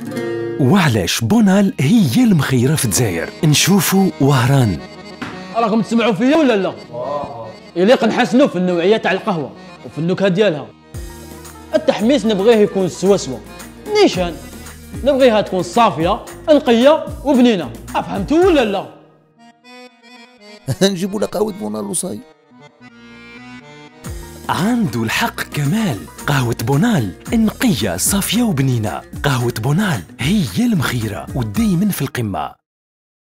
وعلاش بونال هي المخيرة في الجزائر؟ نشوفوا وهران. راكم تسمعوا فيا ولا لا؟ يليق نحسنوا في النوعية تاع القهوة وفي النكهة ديالها. التحميص نبغيه يكون سوا نيشان، نبغيها تكون صافية نقية وبنينة. فهمتوا ولا لا؟ نجيبوا لك قهوة بونال وصاي. عنده الحق كمال، قهوة بونال نقية صافية وبنينة. قهوة بونال هي المخيرة ودايما في القمة.